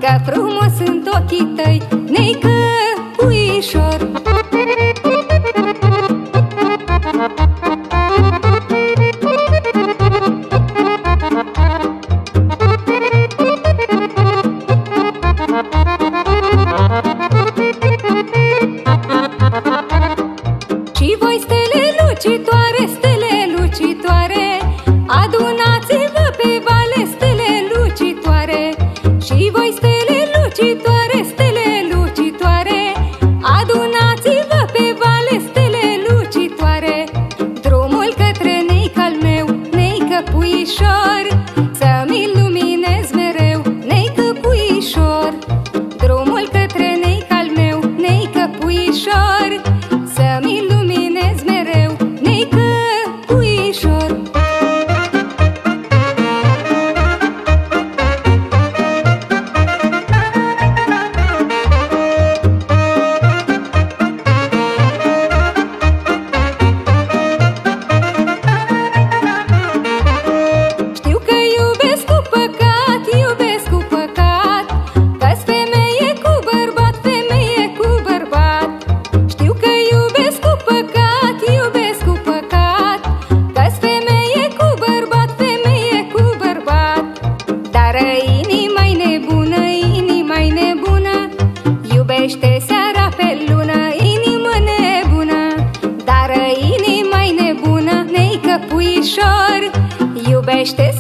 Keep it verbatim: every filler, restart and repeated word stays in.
Că frumos sunt ochii tăi, neică puișor. Și voi stele lucitoare, stele lucitoare, adunați-vă pe vale, stele lucitoare. Și voi stele lucitoare, stele lucitoare, adunați-vă pe vale, stele lucitoare. Drumul către neică-al meu, neică puișor, să-mi luminez mereu, neică puișor. Drumul către neică-al meu, neică puișor, să-mi luminez mereu, neică puișor. Știu că iubesc cu păcat, iubesc cu păcat, că-s femeie cu bărbat, femeie cu bărbat. Știu că iubesc cu păcat, iubesc cu păcat, că-s femeie cu bărbat, femeie cu bărbat. Dar inima-i nebună, inima-i nebună, iubește seara pe lună, inimă nebună. Dar inima-i nebună, neică puișor, iubește